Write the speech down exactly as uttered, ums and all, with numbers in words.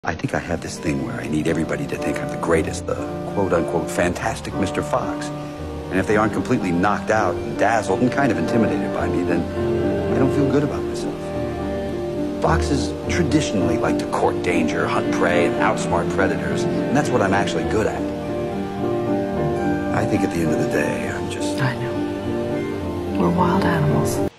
I think I have this thing where I need everybody to think I'm the greatest, the quote-unquote fantastic Mister Fox. And if they aren't completely knocked out and dazzled and kind of intimidated by me, then I don't feel good about myself. Foxes traditionally like to court danger, hunt prey, and outsmart predators, and that's what I'm actually good at. I think at the end of the day, I'm just... I know. We're wild animals.